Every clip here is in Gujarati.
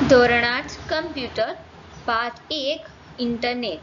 ધોરણ 8 કમ્પ્યુટર પાઠ 1 ઇન્ટરનેટ.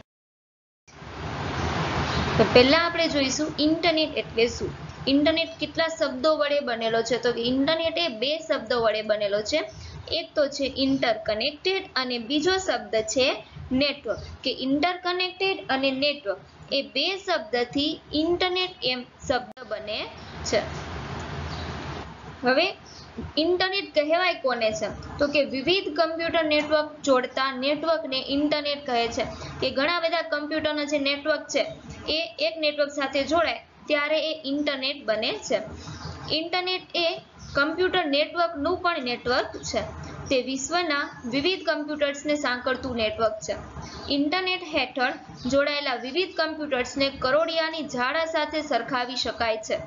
તો પહેલા આપણે જોઈશું ઇન્ટરનેટ એટલે શું. ઇન્ટરનેટ કેટલા શબ્દો વડે બનેલો છે? તો ઇન્ટરનેટ એ બે શબ્દો વડે બનેલો છે. એક તો છે ઇન્ટરકનેક્ટેડ અને બીજો શબ્દ છે નેટવર્ક. કે ઇન્ટરકનેક્ટેડ અને નેટવર્ક એ બે શબ્દથી ઇન્ટરનેટ એમ શબ્દ બને છે. હવે ઇન્ટરનેટ કહેવાય કોને છે? તો કે વિવિધ કમ્પ્યુટર નેટવર્ક જોડતા નેટવર્કને ઇન્ટરનેટ કહે છે. કે ઘણા બધા કમ્પ્યુટરનો જે નેટવર્ક છે એ એક નેટવર્ક સાથે જોડાય ત્યારે એ ઇન્ટરનેટ બને છે. ઇન્ટરનેટ એ કમ્પ્યુટર નેટવર્કનું પણ નેટવર્ક છે. તે વિશ્વના વિવિધ કમ્પ્યુટર્સને સાંકળતું નેટવર્ક છે. ઇન્ટરનેટ હેઠળ જોડાયેલા વિવિધ કમ્પ્યુટર્સને કરોડિયાની જાળા સાથે સરખાવી શકાય છે.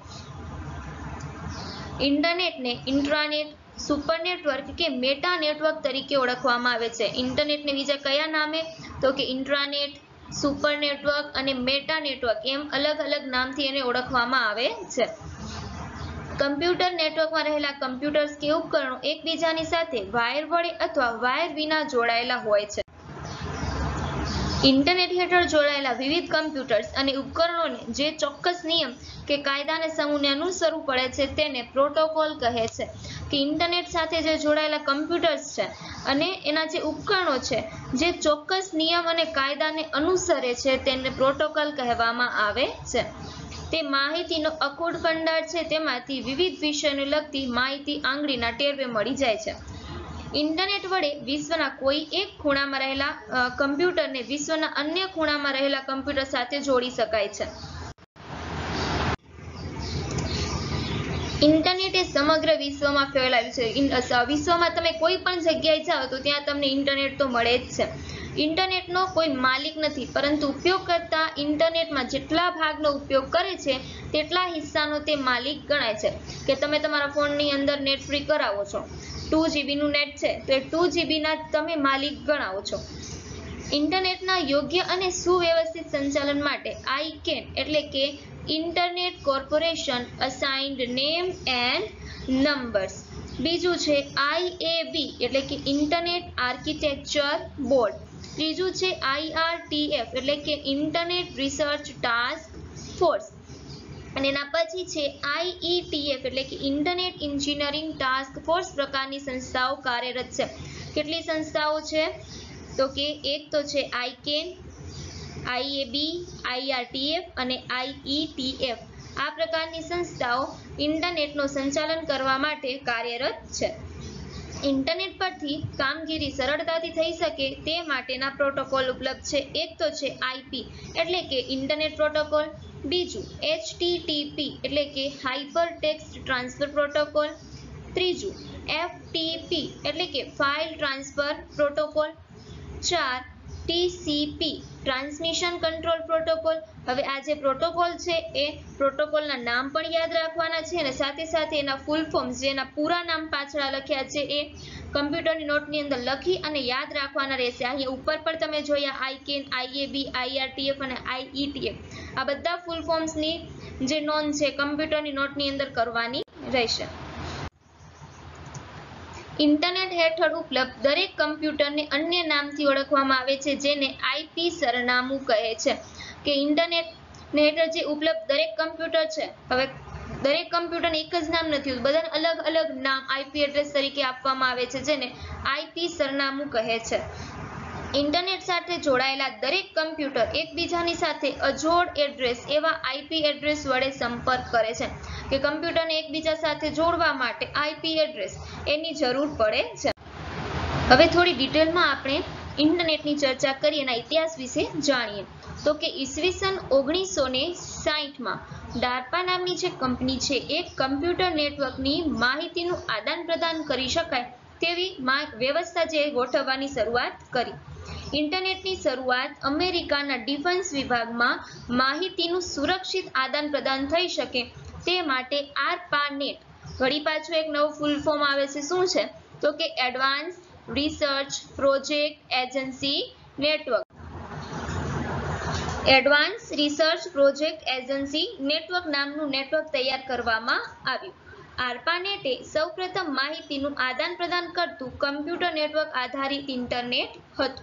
ઇન્ટરનેટને ઇન્ટ્રાનેટ, સુપર નેટવર્ક કે મેટા નેટવર્ક તરીકે ઓળખવામાં આવે છે. ઇન્ટરનેટને બીજા કયા નામે? તો કે ઇન્ટ્રાનેટ, સુપર નેટવર્ક અને મેટા નેટવર્ક એમ અલગ અલગ નામથી એને ઓળખવામાં આવે છે. કમ્પ્યુટર નેટવર્કમાં રહેલા કમ્પ્યુટર્સ કે ઉપકરણો એકબીજાની સાથે વાયર વડે અથવા વાયર વિના જોડાયેલા હોય છે. ઇન્ટરનેટ હેઠળ જોડાયેલા વિવિધ કમ્પ્યુટર્સ અને ઉપકરણોને જે ચોક્કસ નિયમ કે કાયદાને સમૂહને અનુસરવું પડે છે તેને પ્રોટોકોલ કહે છે. કે ઇન્ટરનેટ સાથે જે જોડાયેલા કમ્પ્યુટર્સ છે અને એના જે ઉપકરણો છે જે ચોક્કસ નિયમ અને કાયદાને અનુસરે છે તેને પ્રોટોકોલ કહેવામાં આવે છે. તે માહિતીનો અખૂટ ભંડાર છે. તેમાંથી વિવિધ વિષયોને લગતી માહિતી આંગળીના ટેરવે મળી જાય છે. ઇન્ટરનેટ વડે વિશ્વના કોઈ એક ખૂણામાં રહેલા કમ્પ્યુટરને વિશ્વના અન્ય ખૂણામાં રહેલા કમ્પ્યુટર સાથે જોડી શકાય છે. ઇન્ટરનેટ એ સમગ્ર વિશ્વમાં ફેલાયું છે. વિશ્વમાં તમે કોઈ પણ જગ્યાએ જાઓ તો ત્યાં તમને ઇન્ટરનેટ તો મળે જ છે. ઇન્ટરનેટનો કોઈ માલિક નથી, પરંતુ ઉપયોગકર્તા ઇન્ટરનેટમાં જેટલા ભાગનો ઉપયોગ કરે છે તેટલા હિસ્સાનો તે માલિક ગણાય છે. કે તમે તમારા ફોનની અંદર નેટ ફ્રી કરાવો છો, 2 GB નું નેટ છે તો એ 2 GB ના તમે માલિક ગણાવો છો. ઇન્ટરનેટના યોગ્ય અને સુવ્યવસ્થિત સંચાલન માટે ICANN એટલે કે internet corporation assigned name and numbers. બીજું છે IAB એટલે કે ઇન્ટરનેટ આર્કિટેક્ચર બોર્ડ. ત્રીજું છે IRTF એટલે કે ઇન્ટરનેટ રિસર્ચ ટાસ્ક ફોર્સ. અને એના પછી છે IETF એટલે કે ઇન્ટરનેટ એન્જિનિયરિંગ ટાસ્ક ફોર્સ પ્રકારની સંસ્થાઓ કાર્યરત છે. કેટલી સંસ્થાઓ છે? તો કે એક તો છે ICANN, IAB, IRTF અને IETF. આ પ્રકારની સંસ્થાઓ ઇન્ટરનેટનું સંચાલન કરવા માટે કાર્યરત છે. ઇન્ટરનેટ પરથી કામગીરી સરળતાથી થઈ શકે તે માટેના પ્રોટોકોલ ઉપલબ્ધ છે. એક તો છે IP એટલે કે ઇન્ટરનેટ પ્રોટોકોલ. બીજું HTTP એટલે કે હાઇપર ટેક્સ્ટ ટ્રાન્સફર પ્રોટોકોલ. ત્રીજું FTP એટલે કે file transfer protocol. 4 TCP transmission control protocol. હવે આ જે પ્રોટોકોલ છે એ પ્રોટોકોલના નામ પણ યાદ રાખવાના છે અને સાથે સાથે એના ફૂલ ફોર્મ્સ જેના પૂરા નામ પાછળ લખ્યા છે એ કમ્પ્યુટરની નોટની અંદર લખી અને યાદ રાખવાના રહેશે. અહીંયા ઉપર પર તમે જોયા ICANN, IAB, IRTF અને IETF. આ બધા ફૂલ ફોર્મ્સની જે નોંધ છે કમ્પ્યુટરની નોટની અંદર કરવાની રહેશે. ઇન્ટરનેટ હેઠળ ઉપલબ્ધ દરેક કમ્પ્યુટરને અન્ય નામથી ઓળખવામાં આવે છે જેને IP સરનામું કહે છે. કે ઇન્ટરનેટ હેઠળ જે ઉપલબ્ધ દરેક કમ્પ્યુટર છે, હવે દરેક કમ્પ્યુટરને એક જ નામ નથી હોતું, બધાને અલગ અલગ નામ IP એડ્રેસ તરીકે આપવામાં આવે છે જેને IP સરનામું કહે છે. ઇન્ટરનેટ સાથે જોડાયેલા દરેક કમ્પ્યુટર એકબીજાની સાથે અજોડ એડ્રેસ એવા IP એડ્રેસ વડે સંપર્ક કરે છે. કે કમ્પ્યુટરને એકબીજા સાથે જોડવા માટે IP એડ્રેસ એની જરૂર પડે છે. હવે થોડી ડિટેલમાં આપણે ઇન્ટરનેટની ચર્ચા કરીએ એના ઇતિહાસ વિશે જાણીએ. તો કે ઈસવીસન 1960માં ડાર્પા નામની જે કંપની છે એ કમ્પ્યુટર નેટવર્કની માહિતીનું આદાન પ્રદાન કરી શકાય તેવી વ્યવસ્થા જે ગોઠવવાની શરૂઆત કરી. ઇન્ટરનેટની શરૂઆત અમેરિકાના ડિફેન્સ વિભાગમાં માહિતીનું સુરક્ષિત આદાન પ્રદાન થઈ શકે તે માટે ARPANET. વળી પાછું એક નવું ફૂલ ફોર્મ આવે છે. શું છે? તો કે advance research project agency network. Advance research project agency network નામનું નેટવર્ક તૈયાર કરવામાં આવ્યું. ARPANET એ સૌપ્રથમ માહિતીનું આદાન પ્રદાન કરતું કમ્પ્યુટર નેટવર્ક આધારિત ઇન્ટરનેટ હતું.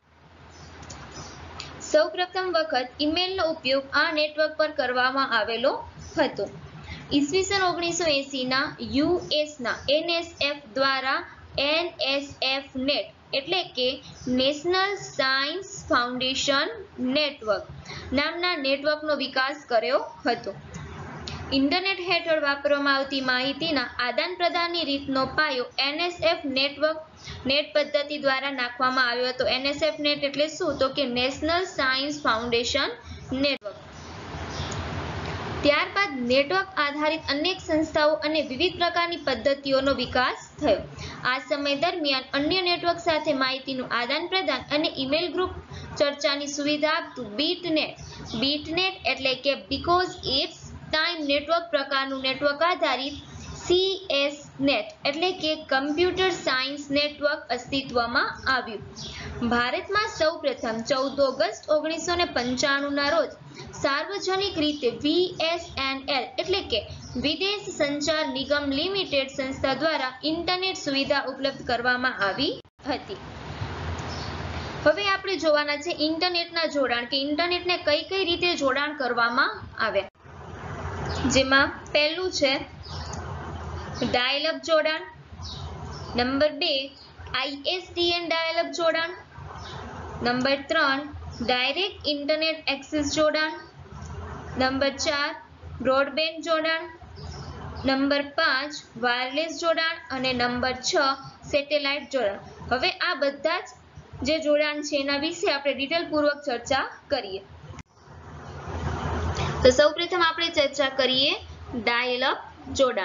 સૌપ્રથમ વખત ઈમેલનો ઉપયોગ આ નેટવર્ક પર કરવામાં આવેલો હતો. ઈસવીસન 1980ના યુએસના NSF દ્વારા NSF-NET એટલે કે નેશનલ સાયન્સ ફાઉન્ડેશન નેટવર્ક નામના નેટવર્કનો વિકાસ કર્યો હતો. ઇન્ટરનેટ હેઠળ વાપરવામાં આવતી માહિતીના આદાન પ્રદાનની રીતનો પાયો NSF નેટ પદ્ધતિ દ્વારા નાખવામાં આવ્યો હતો. NSF-NET એટલે શું? તો કે નેશનલ સાયન્સ ફાઉન્ડેશન નેટવર્ક. ત્યારબાદ નેટવર્ક આધારિત અનેક સંસ્થાઓ અને વિવિધ પ્રકારની પદ્ધતિઓનો વિકાસ થયો. આ સમય દરમિયાન અન્ય નેટવર્ક સાથે માહિતીનું આદાન પ્રદાન અને ઈમેલ ગ્રુપ ચર્ચાની સુવિધા આપતું બીટનેટ એટલે કે બીકોઝ ઇટ્સ ટાઈમ નેટવર્ક પ્રકારનું નેટવર્ક આધારિત CSNet એટલે કે કમ્પ્યુટર સાયન્સ નેટવર્ક અસ્તિત્વમાં આવ્યું. ભારતમાં સૌપ્રથમ 14 ઓગસ્ટ 1995ના રોજ સાર્વજનિક રીતે VSNL એટલે કે વિદેશ સંચાર નિગમ લિમિટેડ સંસ્થા દ્વારા ઇન્ટરનેટ સુવિધા ઉપલબ્ધ કરવામાં આવી હતી. હવે આપણે જોવાના છે ઇન્ટરનેટના જોડાણ કે ઇન્ટરનેટને કઈ કઈ રીતે જોડાણ કરવામાં આવે. જેમાં પહેલું છે ડાયલ અપ જોડાણ, નંબર 2 ISDN ડાયલ અપ જોડાણ, નંબર 3 ડાયરેક્ટ ઇન્ટરનેટ એક્સેસ જોડાણ, નંબર 4 બ્રોડબેન્ડ જોડાણ, નંબર 5 વાયરલેસ જોડાણ અને નંબર 6 સેટેલાઇટ જોડાણ. હવે આ બધા જ જે જોડાણ છે એના વિશે આપણે ડિટેલપૂર્વક ચર્ચા કરીએ. તો સૌપ્રથમ આપણે ચર્ચા કરીએ ડાયલ અપ જોડાણ.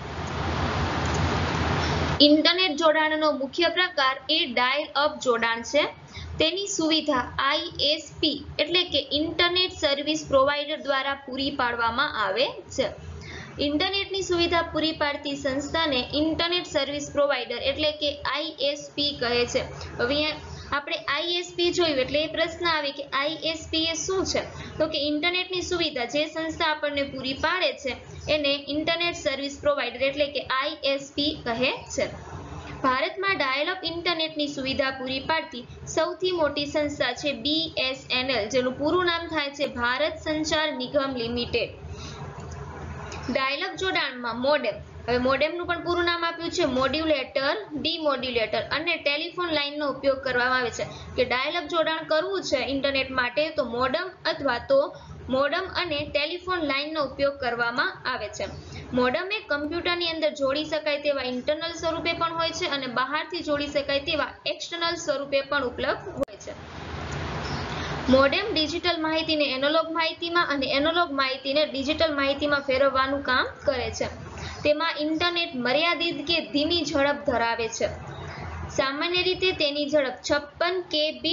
ઇન્ટરનેટ જોડાણનો મુખ્ય પ્રકાર એ ડાયલ અપ જોડાણ છે. તેની સુવિધા ISP એટલે કે ઇન્ટરનેટ સર્વિસ પ્રોવાઇડર દ્વારા પૂરી પાડવામાં આવે છે. ઇન્ટરનેટની સુવિધા પૂરી પાડતી સંસ્થાને ઇન્ટરનેટ સર્વિસ પ્રોવાઇડર એટલે કે ISP કહે છે. હવે આપણે ISP જોયું એટલે એ પ્રશ્ન આવે કે ISP એ શું છે? તો કે ઇન્ટરનેટની સુવિધા જે સંસ્થા આપણને પૂરી પાડે છે એને ઇન્ટરનેટ સર્વિસ પ્રોવાઇડર એટલે કે ISP કહે છે. ભારતમાં ડાયલ અપ ઇન્ટરનેટની સુવિધા પૂરી પાડતી સૌથી મોટી સંસ્થા છે BSNL જેનું પૂરું નામ થાય છે Bharat Sanchar Nigam Limited. Dial up જોડાણમાં મોડેમ, હવે મોડેમનું પણ પૂરું નામ આપ્યું છે મોડ્યુલેટર, ડીમોડ્યુલેટર અને ટેલિફોન લાઇનનો ઉપયોગ કરવામાં આવે છે. કે ડાયલ અપ જોડાણ કરવું છે ઇન્ટરનેટ માટે તો મોડમ અને ટેલિફોન લાઇનનો ઉપયોગ કરવામાં આવે છે. મોડમ એ કમ્પ્યુટરની અંદર જોડી શકાય તેવા ઇન્ટરનલ સ્વરૂપે પણ હોય છે અને બહારથી જોડી શકાય તેવા એક્સટર્નલ સ્વરૂપે પણ ઉપલબ્ધ હોય છે. મોડેમ ડિજિટલ માહિતીને એનાલોગ માહિતીમાં અને એનાલોગ માહિતીને ડિજિટલ માહિતીમાં ફેરવવાનું કામ કરે છે. તેમાં ઇન્ટરનેટ મર્યાદિત કે ધીમી ઝડપ ધરાવે છે. સામાન્ય રીતે તેની ઝડપ 56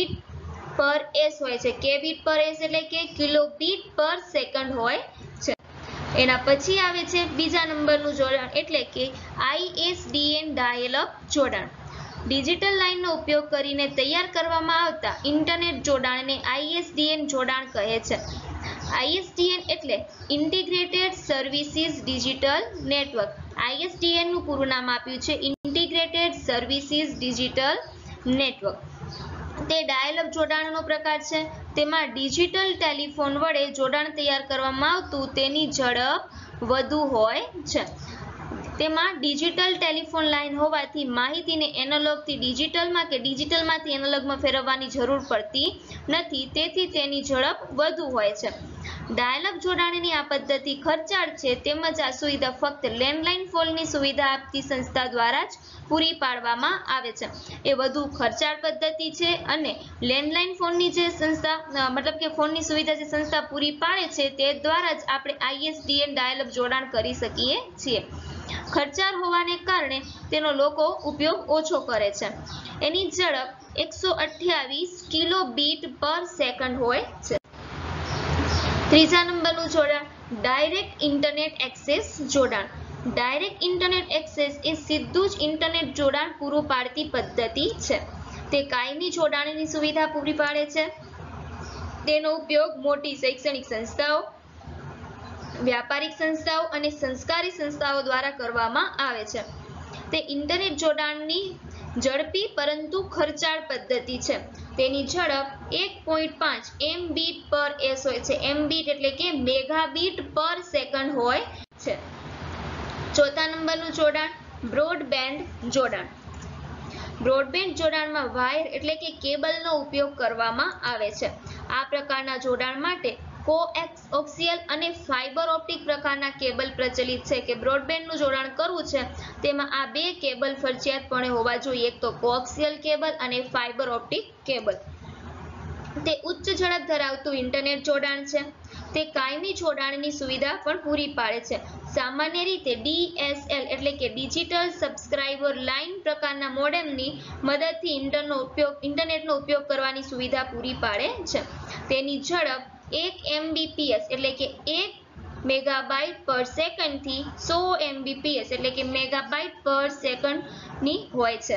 kbps હોય છે. kbps એટલે કે કિલોબીટ પર સેકન્ડ હોય છે. એના પછી આવે છે બીજા નંબરનું જોડાણ એટલે કે ISDN ડાયલ અપ જોડાણ. ડિજિટલ લાઇનનો ઉપયોગ કરીને તૈયાર કરવામાં આવતા ઇન્ટરનેટ જોડાણને ISDN જોડાણ કહે છે. ISDN એટલે integrated services digital network. ISDN નું પૂરું નામ આપ્યું છે ઇન્ટિગ્રેટેડ સર્વિસીસ ડિજિટલ નેટવર્ક. તે ડાયલ અપ જોડાણનો પ્રકાર છે. તેમાં ડિજિટલ ટેલિફોન વડે જોડાણ તૈયાર કરવામાં આવતું તેની ઝડપ વધુ હોય છે. તેમાં ડિજિટલ ટેલિફોન લાઇન હોવાથી માહિતીને એનાલોગથી ડિજિટલમાં કે ડિજિટલમાંથી એનાલોગમાં ફેરવવાની જરૂર પડતી નથી. તેથી તેની ઝડપ વધુ હોય છે. ડાયલ અપ જોડાણની આ પદ્ધતિ ખર્ચાળ છે તેમજ આ સુવિધા ફક્ત લેન્ડલાઇન ફોનની સુવિધા આપતી સંસ્થા દ્વારા જ પૂરી પાડવામાં આવે છે. એ વધુ ખર્ચાળ પદ્ધતિ છે અને લેન્ડલાઇન ફોનની જે સંસ્થા મતલબ કે ફોનની સુવિધા જે સંસ્થા પૂરી પાડે છે તે દ્વારા જ આપણે ISDN ડાયલ અપ જોડાણ કરી શકીએ છીએ. ખર્ચાળ હોવાને કારણે તેનો લોકો ઉપયોગ ઓછો કરે છે. એની ઝડપ 128 કિલોબીટ પર સેકન્ડ હોય છે. ત્રીજા નંબરનું જોડાણ ડાયરેક્ટ ઇન્ટરનેટ એક્સેસ જોડાણ. ડાયરેક્ટ ઇન્ટરનેટ એક્સેસ એ સીધું જ ઇન્ટરનેટ જોડાણ પૂરું પાડતી પદ્ધતિ છે. તે કાયમી જોડાણની સુવિધા પૂરી પાડે છે. તેનો ઉપયોગ મોટી શૈક્ષણિક સંસ્થાઓ, વ્યાપારિક સંસ્થાઓ અને સંસ્કારી સંસ્થાઓ દ્વારા કરવામાં આવે છે. તે ઇન્ટરનેટ જોડાણની ઝડપી પરંતુ ખર્ચાળ પદ્ધતિ છે. તેની ઝડપ 1.5 MB/s હોય છે. MB એટલે કે મેગાબીટ પર સેકન્ડ હોય છે. ચોથા નંબરનું જોડાણ બ્રોડબેન્ડ જોડાણ. બ્રોડબેન્ડ જોડાણમાં વાયર એટલે કે કેબલનો ઉપયોગ કરવામાં આવે છે. આ પ્રકારના જોડાણ માટે કોએક્સિયલ અને ફાઇબર ઓપ્ટિક પ્રકારના કેબલ પ્રચલિત છે. કે બ્રોડબેન્ડનું જોડાણ કરવું છે તેમાં આ બે કેબલ ફરજિયાતપણે હોવા જોઈએ. એક તો કોએક્સિયલ કેબલ અને ફાઇબર ઓપ્ટિક કેબલ. તે ઉચ્ચ ઝડપ ધરાવતું ઇન્ટરનેટ જોડાણ છે. તે કાયમી જોડાણની સુવિધા પણ પૂરી પાડે છે. સામાન્ય રીતે DSL એટલે કે ડિજિટલ સબસ્ક્રાઇબર લાઇન પ્રકારના મોડેમની મદદથી ઇન્ટરનેટનો ઉપયોગ કરવાની સુવિધા પૂરી પાડે છે. તેની ઝડપ 1 Mbps એટલે કે 1 મેગાબાઇટ પર સેકન્ડ થી 100 Mbps એટલે કે મેગાબાઇટ પર સેકન્ડ ની હોય છે.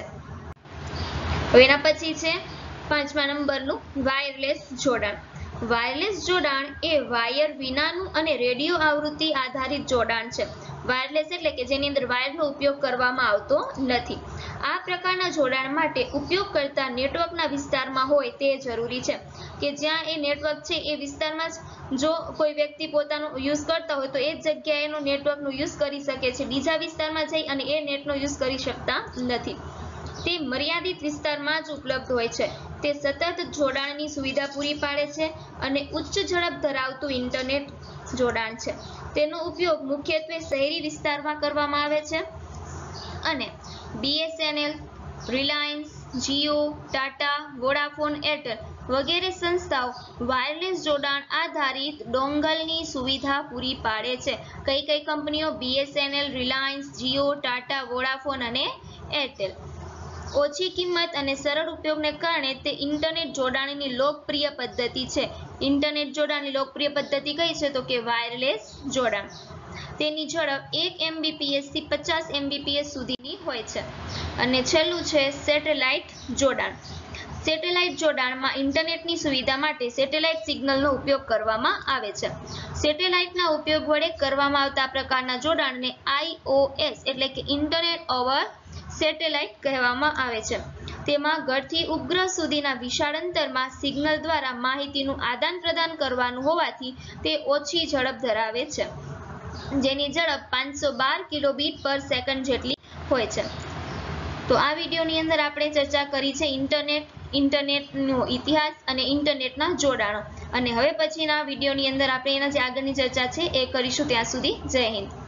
હવે એના પછી છે પાંચમા નંબરનું વાયરલેસ જોડાણ. વાયરલેસ જોડાણ એ વાયર વિનાનું અને રેડિયો આવૃત્તિ આધારિત જોડાણ છે. વાયરલેસ એટલે કે જેની અંદર વાયરનો ઉપયોગ કરવામાં આવતો નથી. આ પ્રકારના જોડાણ માટે ઉપયોગકર્તા નેટવર્કના વિસ્તારમાં હોય તે જરૂરી છે. કે જ્યાં એ નેટવર્ક છે એ વિસ્તારમાં જ જો કોઈ વ્યક્તિ પોતાનો યુઝ કરતા હોય તો એ જ જગ્યાએ એનો નેટવર્કનો યુઝ કરી શકે છે. બીજા વિસ્તારમાં જઈ અને એ નેટનો યુઝ કરી શકતા નથી. તે મર્યાદિત વિસ્તારમાં જ ઉપલબ્ધ હોય છે. તે સતત જોડાણની સુવિધા પૂરી પાડે છે અને ઉચ્ચ ઝડપ ધરાવતું ઇન્ટરનેટ જોડાણ છે. તેનો ઉપયોગ મુખ્યત્વે શહેરી વિસ્તારમાં કરવામાં આવે છે અને BSNL, રિલાયન્સ, જીઓ, ટાટા, વોડાફોન, એરટેલ વગેરે સંસ્થાઓ વાયરલેસ જોડાણ આધારિત ડોંગલની સુવિધા પૂરી પાડે છે. કઈ કઈ કંપનીઓ? BSNL, રિલાયન્સ, જીઓ, ટાટા, વોડાફોન અને એરટેલ. ઓછી કિંમત અને સરળ ઉપયોગને કારણે તે ઇન્ટરનેટ જોડાણની લોકપ્રિય પદ્ધતિ છે. ઇન્ટરનેટ જોડાણની લોકપ્રિય પદ્ધતિ કઈ છે? તો કે વાયરલેસ જોડાણ. તેની ઝડપ 1 Mbps થી 50 Mbps સુધીની હોય છે. અને છેલ્લું છે સેટેલાઇટ જોડાણ. સેટેલાઇટ જોડાણમાં ઇન્ટરનેટની સુવિધા માટે સેટેલાઇટ સિગ્નલનો ઉપયોગ કરવામાં આવે છે. સેટેલાઇટના ઉપયોગ વડે કરવામાં આવતા પ્રકારના જોડાણને IOS એટલે કે ઇન્ટરનેટ ઓવર સેટેલાઇટ કહેવામાં આવે છે. તેમાં ઘરથી ઉપગ્રહ સુધીના વિશાળ અંતરમાં સિગ્નલ દ્વારા માહિતીનું આદાન પ્રદાન કરવાનું હોવાથી તે ઓછી ઝડપ ધરાવે છે. જેની ઝડપ 512 કિલોબીટ પર સેકન્ડ જેટલી હોય છે. તો આ વિડીયોની અંદર આપણે ચર્ચા કરી છે ઇન્ટરનેટનો ઇતિહાસ અને ઇન્ટરનેટના જોડાણો. અને હવે પછીના વિડીયોની અંદર આપણે એના જે આગળની ચર્ચા છે એ કરીશું. ત્યાં સુધી જય હિન્દ.